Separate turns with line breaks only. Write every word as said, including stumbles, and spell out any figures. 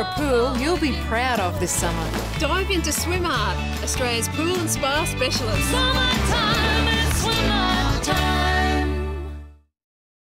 a pool you'll be proud of this summer.
Dive into Swimart, Australia's pool and spa specialist.
Summertime and Swimart time.